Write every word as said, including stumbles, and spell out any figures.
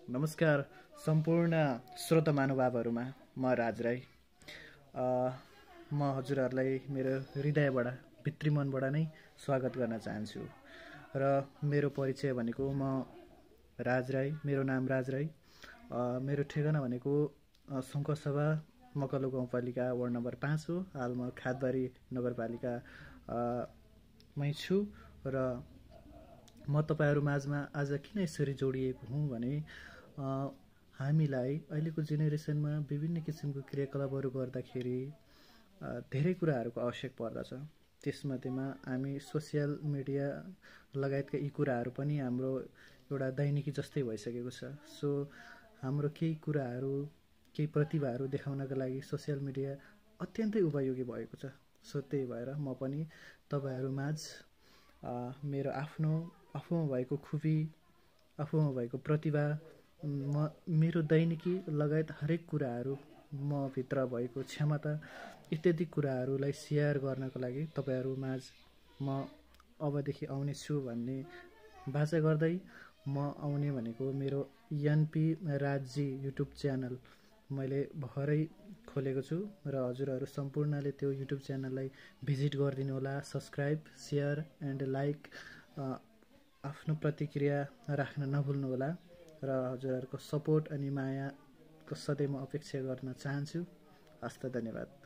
नमस्कार सम्पूर्ण श्रोता महानुभावहरुमा म राज राई। म हजुरहरुलाई मेरो हृदयबाट भित्री मनबाट नै स्वागत गर्न चाहन्छु र मेरो परिचय भनेको म राज राई, मेरो नाम राज राई। मेरो ठेगाना भनेको शङ्करसभा मकलु गाउँपालिका वार्ड नम्बर पाँच हो। हाल म खादबारी नगरपालिका मै छु र म तपाईहरु माझमा आज किन यसरी जोडिएको हुँ भने हामीलाई अहिलेको जेनेरेसनमा विभिन्न किसिमको क्रियाकलापहरू गर्दाखेरि धेरै कुराहरूको आवश्यक पर्दछ। त्यसमध्येमा हामी सोशल मिडिया लगायतका यी कुराहरू पनि हाम्रो एउटा दैनिकी जस्तै भइसकेको छ। सो हाम्रो केही कुराहरू केही प्रतिभाहरू देखाउनका लागि सोशल मिडिया अत्यन्तै उपयोगी भएको छ। सो त्यही भएर म पनि तपाईहरु माझ मेरो आफ्नो आफूमा भएको खुबी, आफूमा भएको प्रतिभा, म मेरो दैनिकी लगायत हरेक कुराहरू म भित्र भएको क्षमता इत्यादि कुराहरूलाई शेयर गर्नको लागि तपाईहरु माझ म अबदेखि आउने छु भन्ने बाचा गर्दै म आउने भनेको मेरो एनपी राजजी युट्युब च्यानल मैले भर्खरै खोलेको छु र हजुरहरु सम्पूर्णले त्यो युट्युब च्यानललाई भिजिट गरिदिनु होला। सब्स्क्राइब, शेयर एन्ड लाइक आफ्नो प्रतिक्रिया राख्न नभुल्नु होला र हजुरहरुको सपोर्ट अनि मायाको सधैँ म अपेक्षा गर्न चाहन्छु। हस्त, धन्यवाद।